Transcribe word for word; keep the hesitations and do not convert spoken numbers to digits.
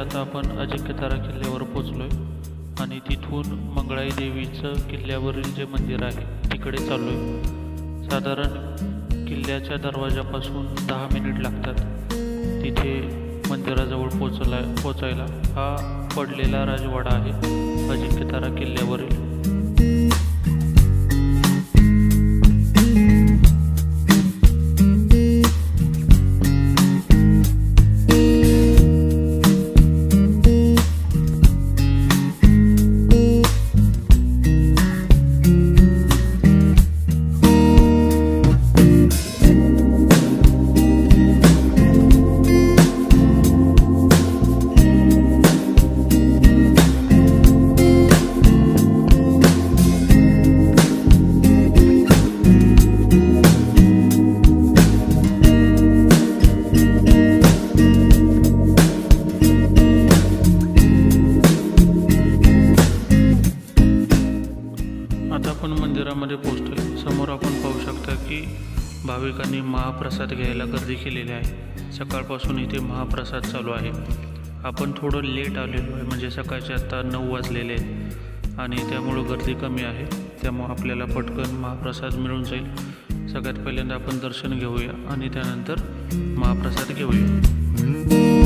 आता आपण अजिंक्यतारा किल्ल्यावर पोचलोय आणि तिथून मंगळाई देवीचं किल्ल्यावरील जे मंदिर आहे तिकडे चाललो आहे। साधारण किल्ल्याच्या दरवाजापासून दहा मिनिट लागतात तिथे मंदिराजवळ पोचला पोचायला। हा पडलेला राजवाडा आहे अजिंक्यतारा किल्ल्यावरील। आता आपण मंदिरामध्ये पोहोचतोय। समोर आपण पाहू शकता की भाविकांनी महाप्रसाद घ्यायला गर्दी केलेली आहे। सकाळपासून इथे महाप्रसाद चालू आहे। आपण थोडं लेट आलेलो आहे, म्हणजे सकाळचे आता नऊ वाजलेले आहेत आणि त्यामुळं गर्दी कमी आहे, त्यामुळे आपल्याला पटकन महाप्रसाद मिळून जाईल। सगळ्यात पहिल्यांदा आपण दर्शन घेऊया आणि त्यानंतर महाप्रसाद घेऊया।